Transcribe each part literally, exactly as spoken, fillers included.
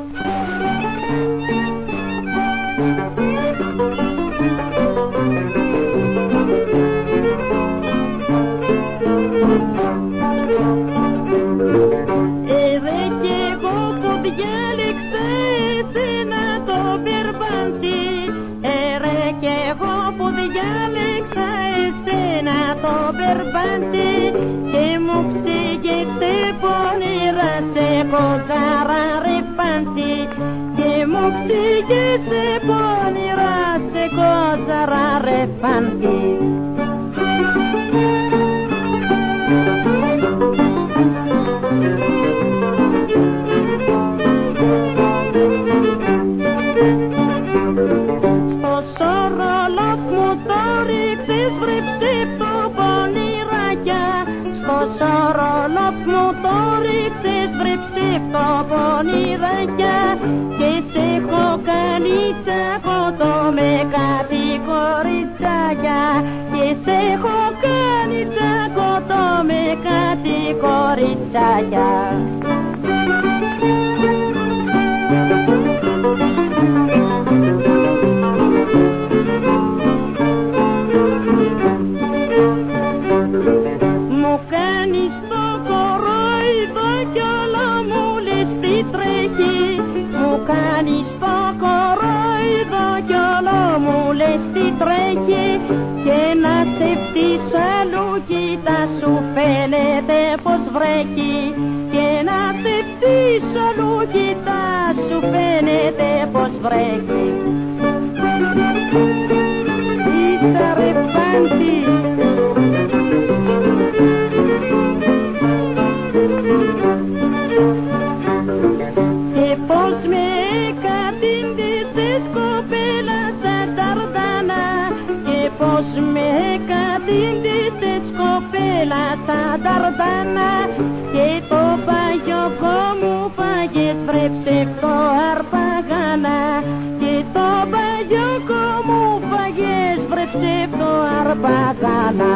Και μου ξηγήσε πονηρά σε κοζάρα ρε πάντη, και μου ξηγήσε πονηρά σε κοζάρα ρε πάντη. Στο σωρόλο μου το ρίξες βρε ψεύτο πονηράκια, στο σωρόλο μου το ρίξες βρε ψεύτο πονηράκια, και σε έχω κάνει τσακωτό με κάτι κοριτσάκια, και σε έχω κάνει τσακωτό με κάτι κοριτσάκια. Μου κάνεις το κορόιδο κι όλα μου λες τι τρέχει, μου κάνεις το κορόιδο κι όλα μου λες τι τρέχει, και να σε φτύσω αλλού κοίτα σου φαίνεται πως βρέχει, και να σε φτύσω αλλού κοίτα σου φαίνεται πως βρέχει. Ίσα ρε πάντη, και πως με κατήντησες κοπέλα σαν ταρδάνα, και πως με κατήντησες κοπέλα σαν ταρδάνα, και το παγιόκο μου φάγες βρε ψεύτο αρπαγάνα, και το παγιόκο μου φάγες βρε ψεύτο αρπαγάνα.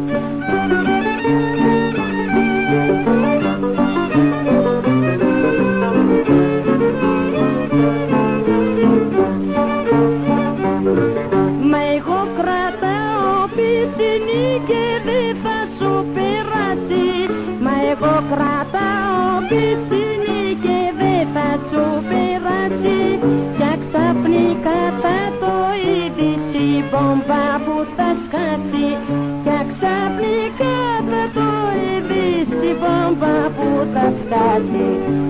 Μα εγώ κρατάω πισινή και δεν θα σου περάσει, μα εγώ κρατάω πισινή και δεν θα σου περάσει, κι ξαφνικά θα το είδεις η μπόμπα που θα σκάσει, κι ξαφνικά θα το είδεις η μπόμπα που θα σκάσει.